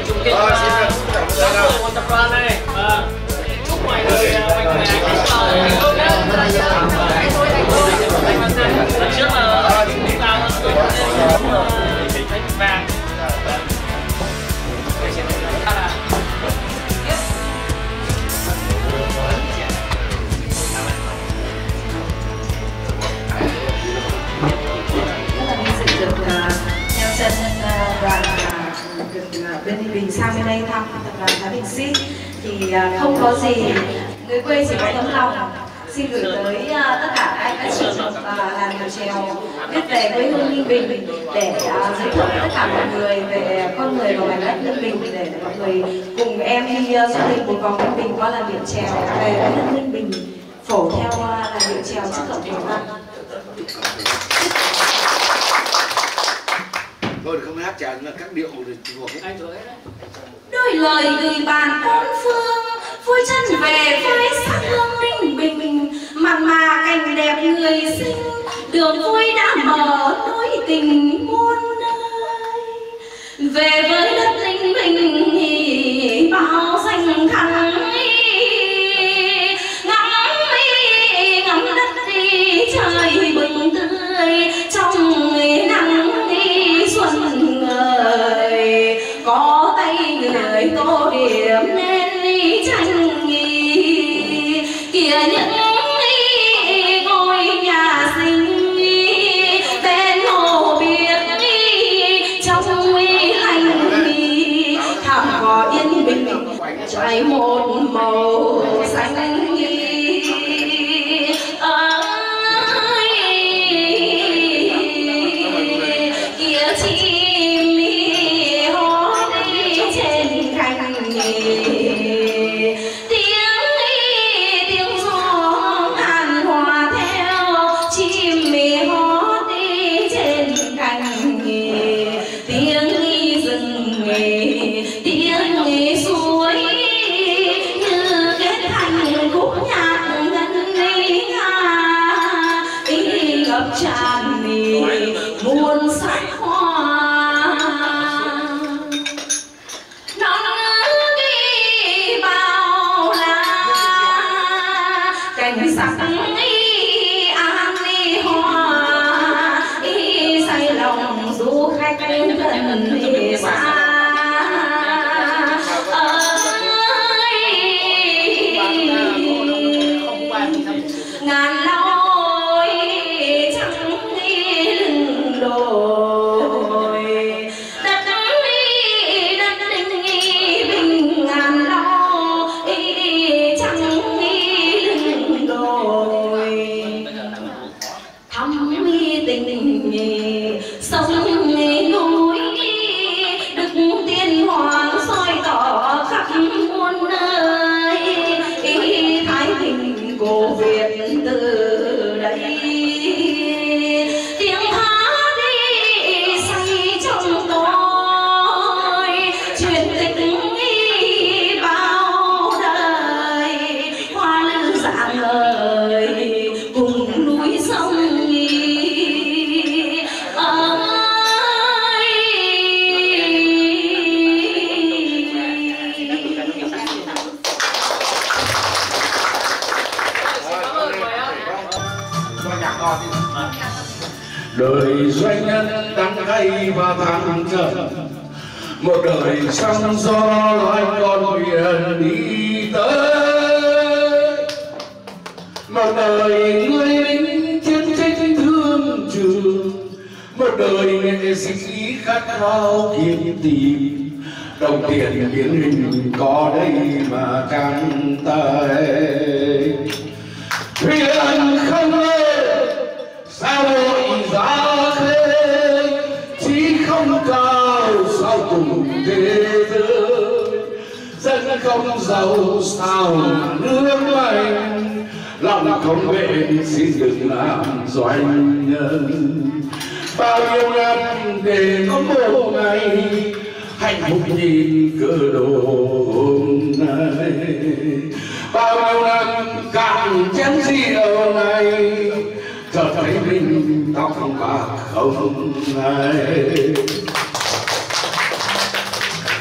chung kết của tập đoàn này. Chúc mọi người mạnh khỏe, thành công nhé. Lần trước là chúng ta đánh vàng. Chân đoàn bên Ninh Bình sang bên đây thăm tập đoàn Thái Bình Xít thì không có gì, người quê chỉ có tấm lòng xin gửi tới tất cả các chị làm điệu chèo biết về quê hương Ninh Bình để giới thiệu tất cả mọi người về con người và mảnh đất Ninh Bình để mọi người cùng em đi du lịch một vòng Ninh Bình qua làn điệu chèo về với đất Ninh Bình phổ theo làn điệu chèo chất lượng Việt Nam. Thôi không hát chào nhưng mà các điệu được thuộc hết. Đôi lời gửi bàn bốn phương, vui chân về với sắc hương Ninh Bình, mặn mà cảnh đẹp người sinh, đường vui đã mở nối tình muôn nơi. Về với đất Ninh Bình thì bao danh thắng, ngắm đất đi trời bừng tươi trong nắng xuân ngời, có tay người tô điểm nên tranh kìa những ngôi nhà xinh bên hồ biển trong hành thảm cỏ yên bình trải một màu xanh tràn muôn sắc hoa, nón ghi bao la cảnh sắc an hoa, say lòng du khách gần xa. Ngàn lối trắng đi đồi, đất Ninh Bình ngàn lối trắng đi đồi, thắm tình sông núi đức tiên hoàng soi tỏ khắp muôn nơi, Thái Bình cổ Việt từ đây tiếng hát đi say trong tôi truyền tích bao đời, hoa lư rạng ngời cùng núi sông đời doanh nhân đắng cay và thăng trầm, một đời sóng gió loài con thuyền đi tới, một đời người lính chiến tranh thương trường, một đời nghệ sĩ khát khao kiếm tìm, đồng tiền biến hình có đây mà căng tay. Thuyền không lên sao vội ra khơi, chí không cao sao cùng thế giới, dân không giàu sao mà nước mạnh, lòng không bền xin đừng làm doanh nhân. Bao nhiêu năm để có một ngày hạnh phúc nhìn cơ đồ hôm nay, bao nhiêu năm cạn chén rượu này chợt thấy mình tóc bạc không ai.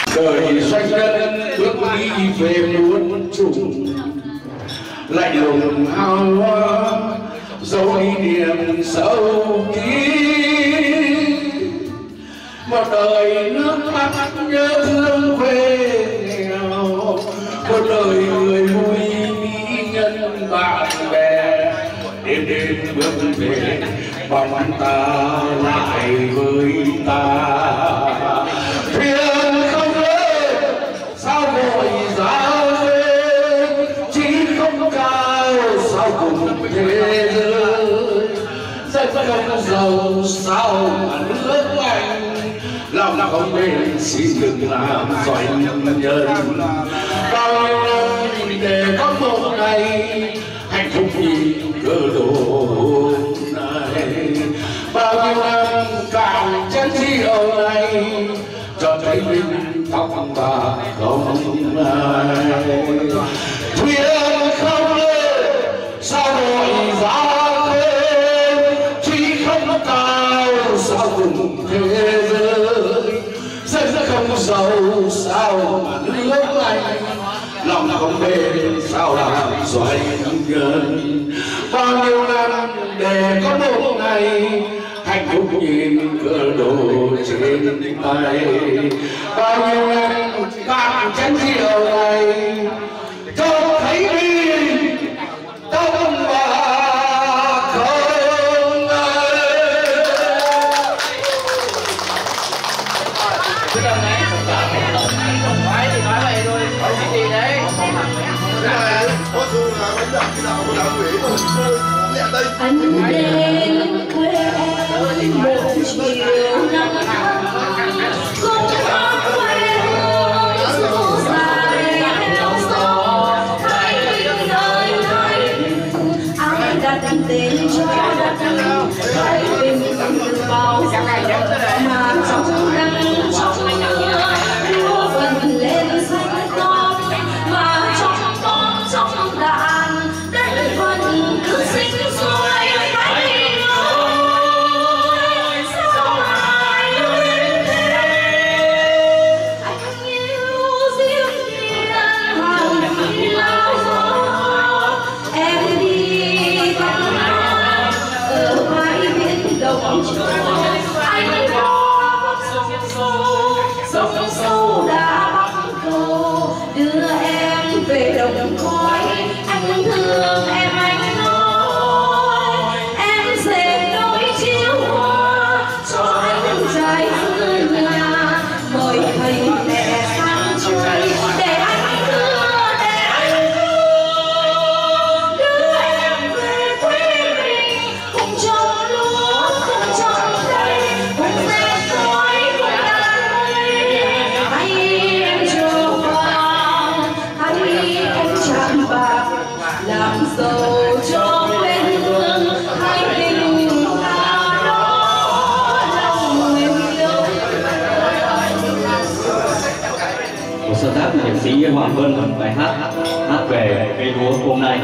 đời doanh nhân bước đi về muôn trùng lạnh lùng hao hoa dấu đi niềm sâu kín một đời nước mắt nhớ thương quê nghèo một đời người vui mỹ nhân bạn bè đêm đêm bước về bóng ta lại với ta thuyền không lên sao vội ra về chỉ không cao sao cùng thế giới rất không giàu sao mà nước anh lòng không bên xin đừng làm doanh nhân bao nhiêu năm để có một ngày hạnh phúc vì cơ đồ này bao nhiêu năm càng chân chiều này cho thấy mình tóc bạc không ai thuyền không lên sao vội ra khơi chỉ không cao sao cùng thế giới rất không giàu sao mà nước anh lòng không bền sao làm doanh nhân bao nhiêu năm để có một ngày hạnh phúc nhìn cơ đồ trên tay bao nhiêu năm bạn chân chiều này cho thấy đi tông bạc không Cái lần này nói thì nói vậy thôi, nói gì đấy. Có dù là bánh đập thì nào có đám quỷ thôi. Lẹ đây. Anh đến quê em một chiều nắng không có quê hương dù dài theo gió hay nơi nơi ai đặt tên cho đất hay bình từ bao giờ mà trong nắng trong mưa lúa vần lên xanh non mà trong con trong đàn đất vẫn cứ sinh sôi hay ơi sao lại đến thế anh yêu riêng đi hàng lao gió em đi thăm ở bãi biển đồng anh có sông sâu đã bắc cầu đưa em về đồng khói anh thương em anh nói em sẽ nối chiếu hoa cho anh trai giữa nhà mời thầy mẹ sang chơi để anh đưa đưa em về quê mình cùng trồng lúa cùng trồng cây cùng xe cối cùng đàn hay em chờ vàng hay em chạm bạc làm giàu cho quê hương hay tình là đó lòng người yêu. Một sáng tác của nhạc sĩ Hoàng Vân, bài hát về cây lúa hôm nay.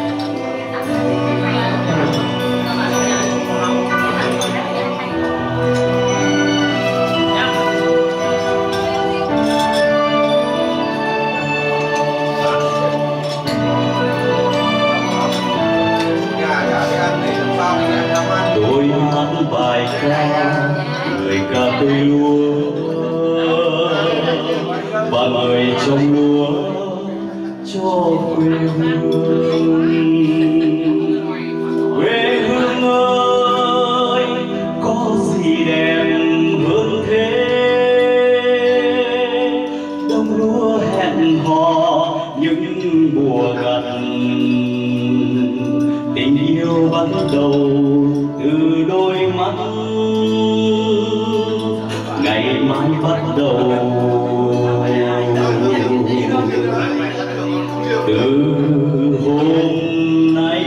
Đôi mắt bài ca người ca cây lúa và người trồng lúa cho quê hương. Quê hương ơi có gì đẹp hơn thế, đông lúa hẹn hò những mùa gặt, tình yêu bắt đầu từ đôi mắt, ngày mai bắt đầu từ hôm nay.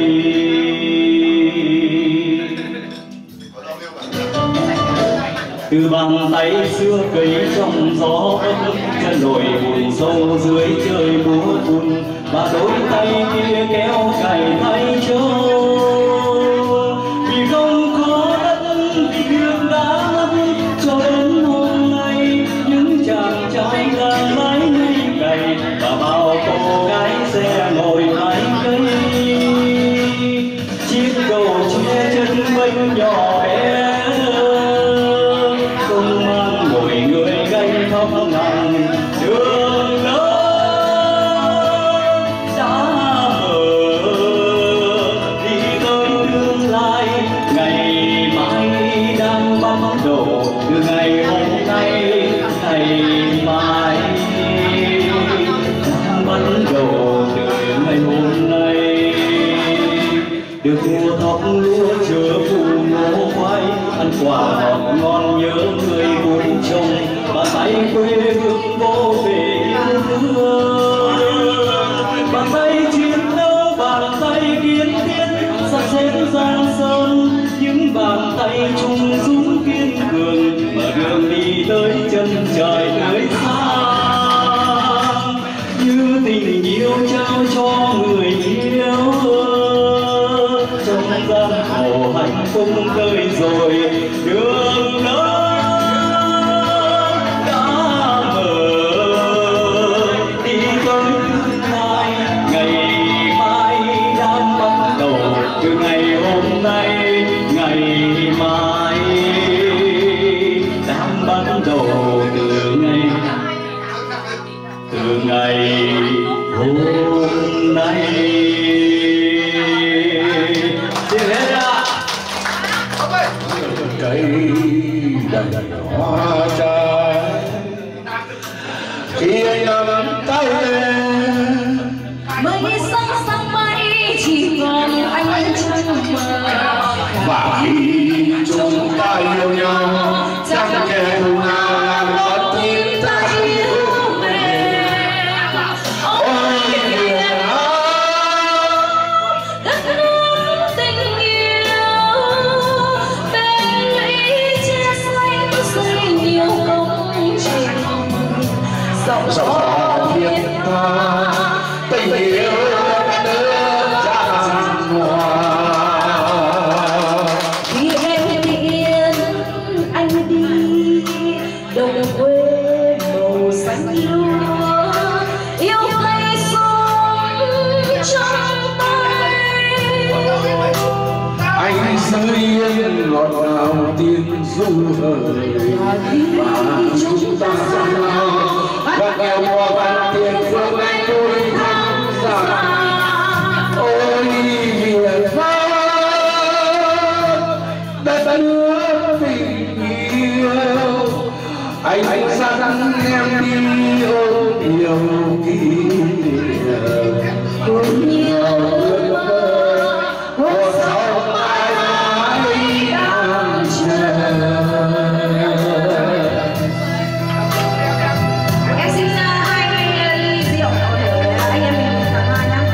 Từ bàn tay xưa cấy trong gió chân nổi buồn sâu dưới trời mùa buồn, và đôi tay kia kéo cày thay trâu. Vì không có đất thì nước đã mất cho đến hôm nay những chàng trai gái đường lớn đã mở đi tới tương lai, ngày mai đang bắt đầu từ ngày hôm nay, ngày mai đang bắt đầu từ ngày hôm nay. Được mùa thóc lúa chờ phụ ngô khoai, ăn quả ngọt ngon nhớ người vun trồng, bàn tay quê hương vô về yêu thương. Bàn tay chiến đấu, bàn tay kiên thiết, sắp xếp giang sơn, những bàn tay chung dũng kiên cường, mở đường đi tới chân trời tới xa. Như tình yêu trao cho người yêu, trong gian khổ hạnh phúc tới rồi, đường lớn đã mở đi tới tương lai, ngày mai đang bắt đầu từ ngày hôm nay, ngày mai đang bắt đầu từ ngày hôm nay. Cây đầy hoa trái khi anh nắm tay em, mây sáng sáng mây chỉ còn anh trong mơ, và khi chúng ta yêu nhau chắc kẻ thù nào làm mất tim ta yêu em. Ôi Việt Nam, đất nước tình yêu, bên lũy che xanh xây nhiều công trình, dòng dòng gió gió Việt Việt Nam, Nam tình yêu đất nước tràn hòa. khi em yên anh đi đồng quê màu xanh lúa, yêu cây sống trong tay. Anh giữ yên ngọt ngào tiếng ru hời, và chúng ta xa nhau và nghèo mùa vàng tiền phương anh tôi thăm xa. Ôi Việt Nam, đất nước tình yêu, anh dẫn em đi ôm nhiều kỷ niệm, ôm nhiều ước mơ một sau mãi mãi đang chờ. Em xin hai ly rượu để anh em mình tặng hoa nhé.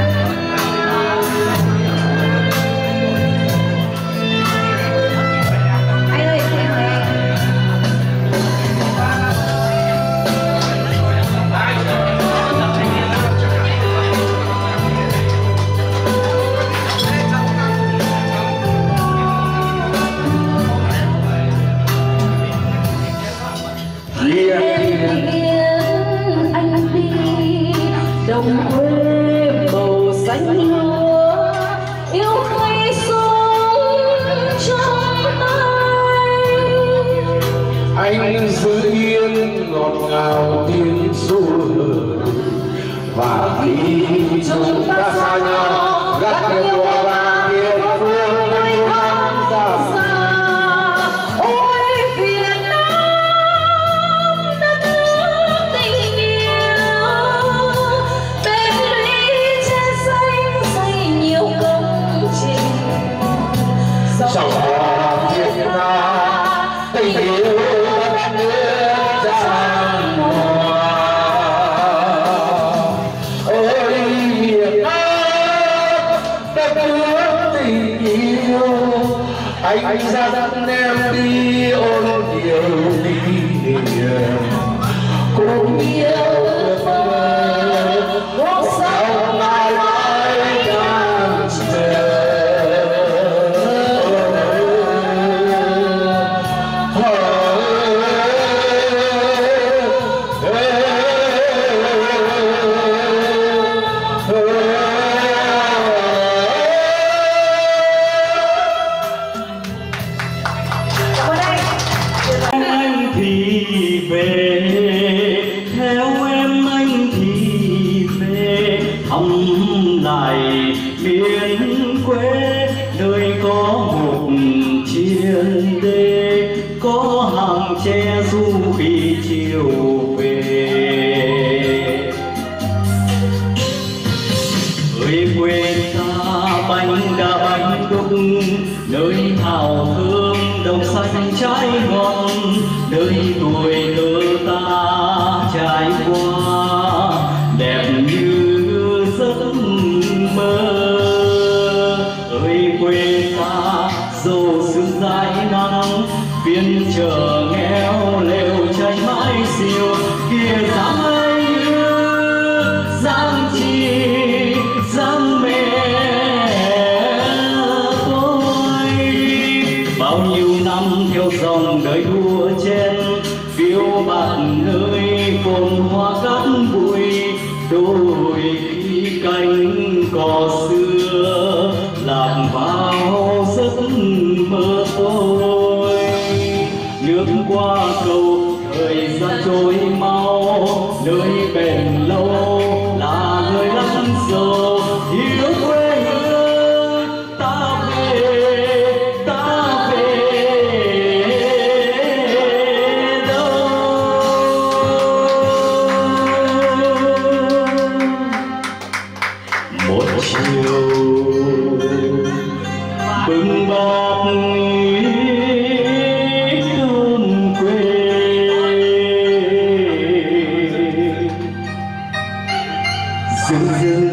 Anh ơi, em mời anh. Em yên anh đi đồng quê màu xanh lúa, yêu cây sống trong tay. Anh giữ yên ngọt ngào tiếng ru hời, và khi chúng ta xa nhau gác lên mùa vàng tiền phương anh thăm xa. Ôi Việt Nam, đất nước tình yêu, bên lũy che xanh xây nhiều công trình, Dòng gió Việt Nam tình yêu đất nước tràn hòa. Ôi Việt Nam, đất nước tình yêu, anh dẫn em đi ôn nhiều kỷ niệm, cũng nhiều ước mơ một sau mãi mãi đang chờ. Anh thì về theo trái ngọt đời tuổi thơ ta trải qua đẹp như giấc mơ. Ơi quê ta dầu sương dài nắng phiên chờ nghèo lều cháy mãi siêu kia dáng ấy dáng chi dáng mẹ tôi. Bao nhiêu năm theo dòng đời đua chen phiêu bạt nơi cồn hoa cát bụi đôi khi cánh cỏ xưa lạc vào giấc mơ tôi. Nước qua cầu thời gian trôi mau nơi bền lâu là người lắm dầu yêu quê hương ta về đâu. Một chiều bừng bọc hương quê dưng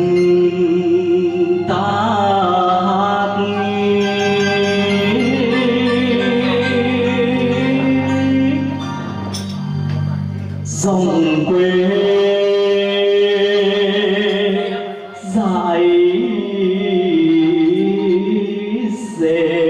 dưng ta hát dòng quê dại dề.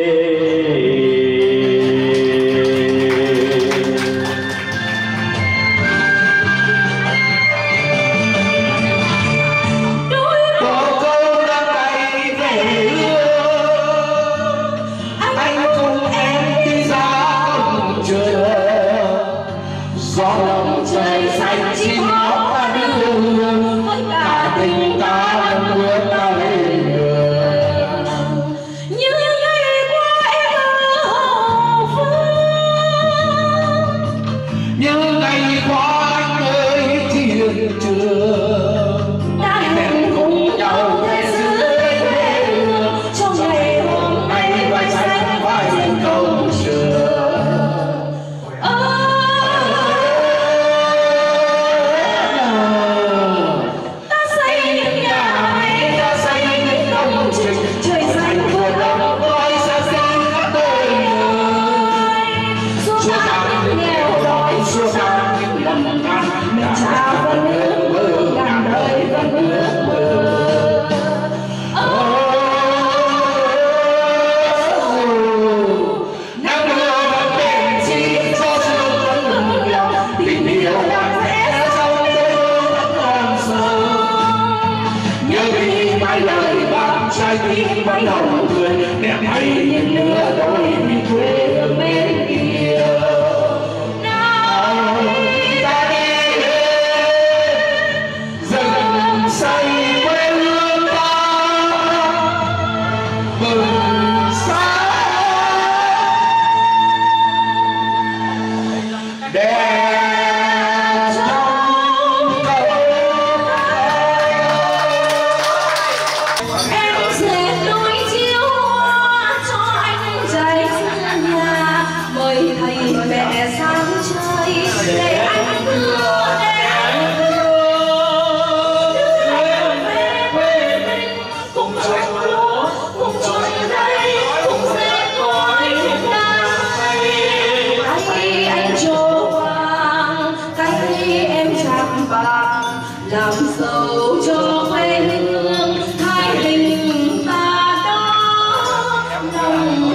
Gió lòng trời xanh chim hót ta đưa cả tình ta lần bước ta lên đường. Như ngày qua em hậu phương, Như ngày qua anh ơi thiên trường đã hẹn cùng nhau thế giới quê hương trong ngày hôm nay vai xanh vai xanh công trường. Trái tim vẫn hồng tươi đẹp hay những lửa đôi vì quê hương bên kia. Nào ta đi rừng xây quê hương ta mừng sáng đẹp. Làm giàu cho quê hương hai tình ta đó lòng